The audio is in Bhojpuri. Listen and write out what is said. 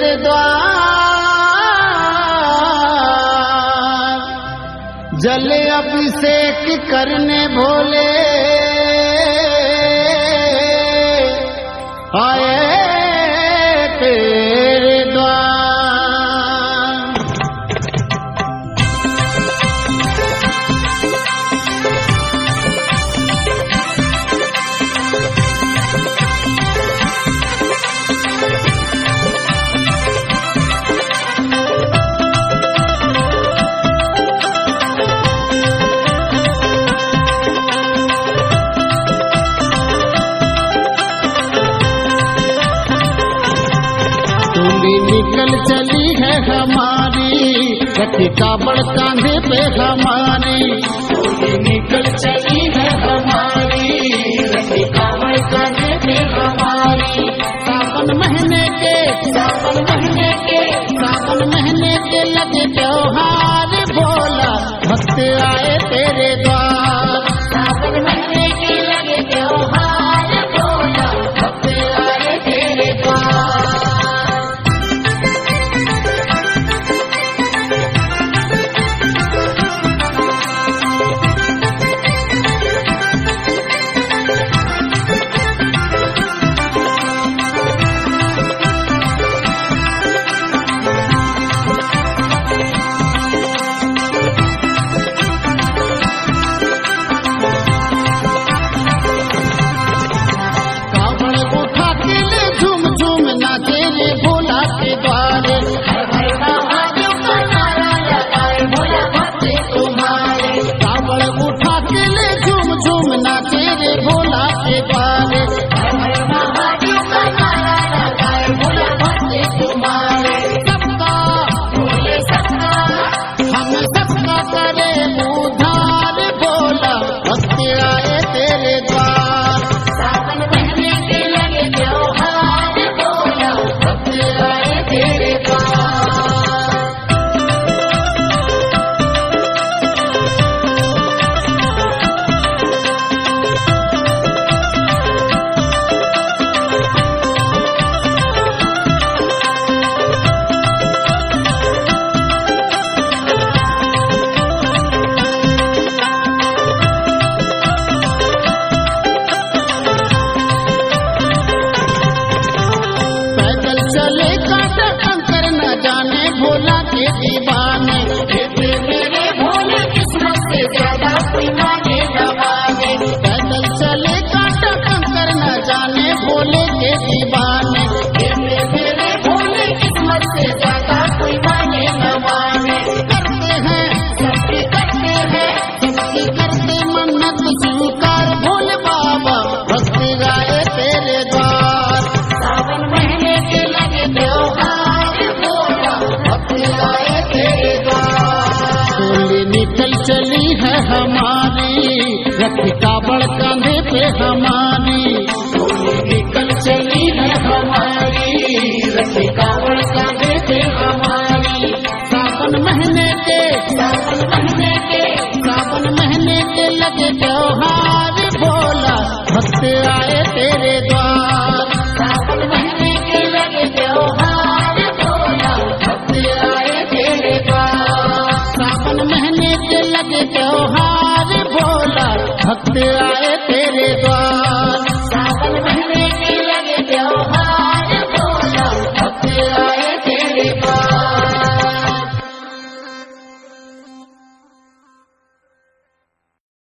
तेरे द्वार, जले अभिषेक करने भोले आए तेरे द्वार। निकल चली है हमारी रखी काबड़ कांधे पे हमारी, निकल चली है हमारी रखी काबड़ कांधे पे हमारी। सावन महीने के लगे त्योहार भोला भक्त आए तेरे द्वार। सावन महीने के लगे त्योहार भोला भक्त आए तेरे द्वार। दीवाने मेरे भोले किस्मत से ज्यादा कोई मांगे नवाजे। पैदल चले कांटा कंकर न जाने भोले के दीवाने, मेरे भोले किस्मत से ज्यादा कोई मांगे नवाजे। करते हैं सबकी करते मन्नत स्वीकार भोले बाबा भक्त गाए तेरे द्वार। सावन महीने के लगे त्योहार भोला भक्त गाए तेरे द्वार। टोली निकल चली है हमारी रखी काबड़ कांधे पे हमारी, टोली निकल चली है हमारी रखी काबड़ कांधे पे हमारी। सावन महीने के लगे त्योहार भोला भक्त आए तेरे द्वार। सावन महीने के लगे त्योहार भोला भक्त आए तेरे द्वार। सावन महीने के लगे त्योहार भोला भक्त आए